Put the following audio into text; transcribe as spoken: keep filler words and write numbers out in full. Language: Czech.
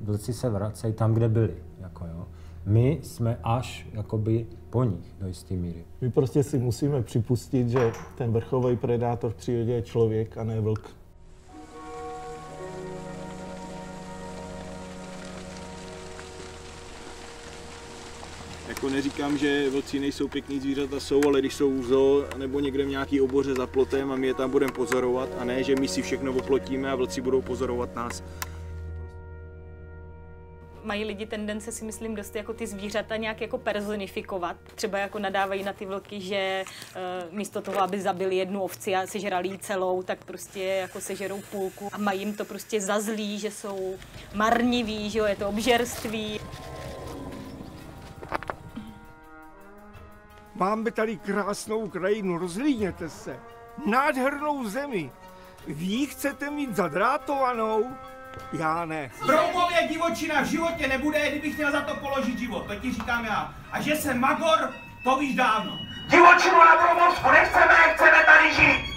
vlci se vracejí tam, kde byli. Jako jo. My jsme až jakoby po nich do jisté míry. My prostě si musíme připustit, že ten vrchový predátor v přírodě je člověk a ne vlk. Jako neříkám, že vlci nejsou pěkný zvířata, jsou, ale když jsou v zoo nebo někde v nějaký oboře za plotem a my je tam budeme pozorovat, a ne, že my si všechno oplotíme a vlci budou pozorovat nás. Mají lidi tendence, si myslím, dost jako ty zvířata nějak jako personifikovat. Třeba jako nadávají na ty vlky, že e, místo toho, aby zabili jednu ovci a sežrali ji celou, tak prostě jako sežerou půlku a mají jim to prostě za zlý, že jsou marniví, že jo, je to obžerství. Máme tady krásnou krajinu, rozhlídněte se. Nádhernou zemi. Vy ji chcete mít zadrátovanou? Já ne. Broumově divočina v životě nebude, kdybych chtěl za to položit život, to ti říkám já. A že jsem magor, to víš dávno. Divočinu na Broumovsku nechceme, chceme tady žít.